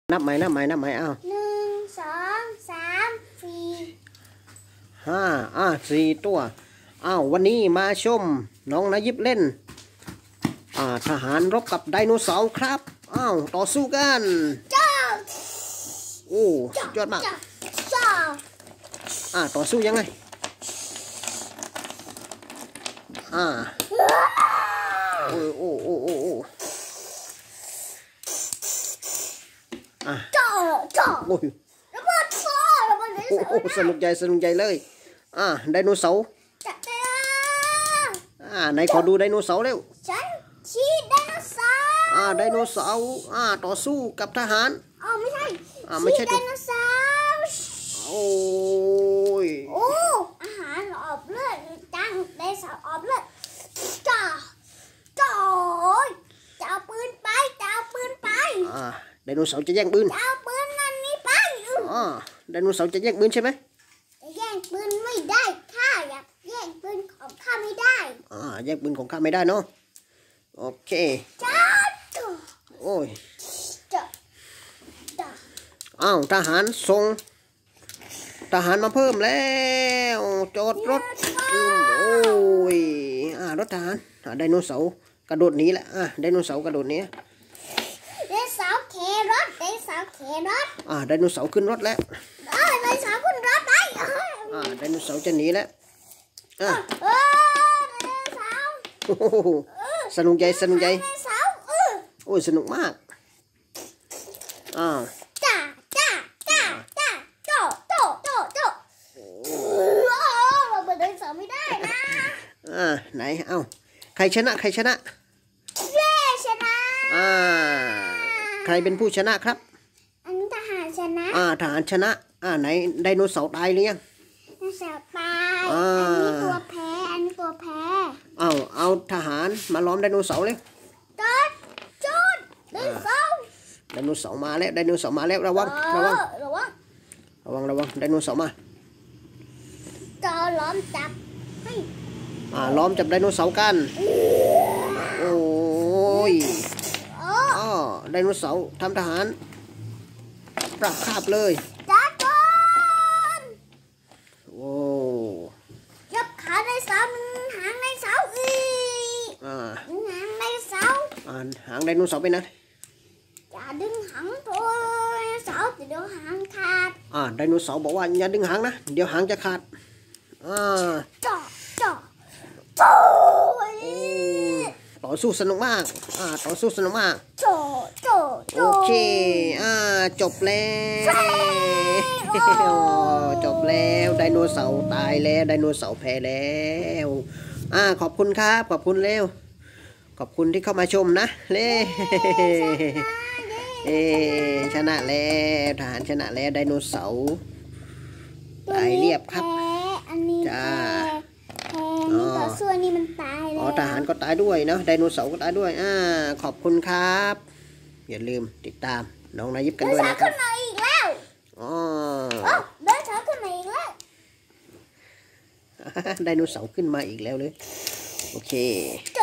นับใหม่เอา 1 2 3 4 4 ตัววันนี้มาชมน้องนายิบเล่นทหารรบกับไดโนเสาร์ครับต่อสู้กันโอ้สุดยอดมากต่อสู้ยังไงโอ้โอ้โอ้โอ้โอ้โอ้ยโอ้สนุกใหญ่เลยไดโนเสาร์ไหนขอดูไดโนเสาร์เร็วฉันชี้ไดโนเสาร์ไดโนเสาร์ต่อสู้กับทหารไม่ใช่ไม่ใช่ไดโนเสาร์โอ้ยอาหารออกเลือดจังไดโนเสาร์ออกเลือดจะเอาปืนไปไดโนเสาร์จะแย่งปืนจะเอาปืนนั่นนี่ไปไดโนเสาร์จะแย่งปืนใช่ไหมแย่งปืนไม่ได้ข้าอยากแย่งปืนของข้าไม่ได้แย่งปืนของข้าไม่ได้เนาะโอเคโอ้ยทหารส่งทหารมาเพิ่มแล้วจอดรถโอ้ยรถทหารไดโนเสาร์กระโดดหนีแหละไดโนเสาร์กระโดดหนีไดโนเสาร์ขี่รถไดโนเสาร์ขี่รถไดโนเสาร์ขึ้นรถแล้วไดโนเสาร์ขึ้นรถไปไดโนเสาร์จะหนีแล้วไดโนเสาร์สนุกใหญ่โอ้ยสนุกมากเราไดโนเสาร์ไม่ได้นะไหนใครชนะชนะใครเป็นผู้ชนะครับอันนี้ทหารชนะทหารชนะไหนไดโนเสาร์ตายหรือยังไดโนเสาร์ตายอันนี้ตัวแพ้เอาทหารมาล้อมไดโนเสาร์เลยจุดไดโนเสาร์มาแล้วระวังไดโนเสาร์มาจะล้อมจับล้อมจับไดโนเสาร์กันโอ้ยไดโนเสาร์ทำทหารปราบคาบเลยจับก่อนโอ้ยับขาไดโนเสาร์หางไดโนเสาร์หางไดโนเสาร์หางไดโนเสาร์ไปนะอย่าดึงหางตัวไดโนเสาร์เดี๋ยวหางขาดไดโนเสาร์บอกว่าอย่าดึงหางนะเดี๋ยวหางจะขาดต่อสู้สนุกมากโอเคจบแล้วไดโนเสาร์ตายแล้วไดโนเสาร์แพ้แล้วขอบคุณครับขอบคุณเร็วขอบคุณที่เข้ามาชมนะชนะแล้วทหารชนะแล้วไดโนเสาร์ตายเรียบครับจ้าต่อสู้นี่มันตายแล้วทหารก็ตายด้วยเนาะไดโนเสาร์ก็ตายด้วยขอบคุณครับอย่าลืมติดตามน้องนายิบกันด้วยนะครับขึ้นมาอีกแล้วไดโนเสาร์ขึ้นมาอีกแล้วไดโนเสาร์ขึ้นมาอีกแล้วเลยโอเค